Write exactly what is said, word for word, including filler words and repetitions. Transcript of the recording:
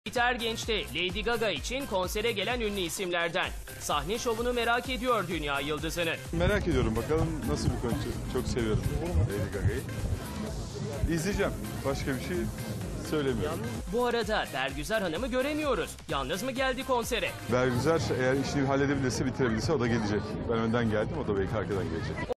Biter Genç'te Lady Gaga için konsere gelen ünlü isimlerden. Sahne şovunu merak ediyor dünya yıldızını. Merak ediyorum, bakalım nasıl bir konser. Çok seviyorum Lady Gaga'yı. İzleyeceğim. Başka bir şey söylemiyorum. Bu arada Bergüzar Hanım'ı göremiyoruz. Yalnız mı geldi konsere? Bergüzar eğer işini halledebilirse, bitirebilirse o da gelecek. Ben önden geldim, o da belki arkadan gelecek.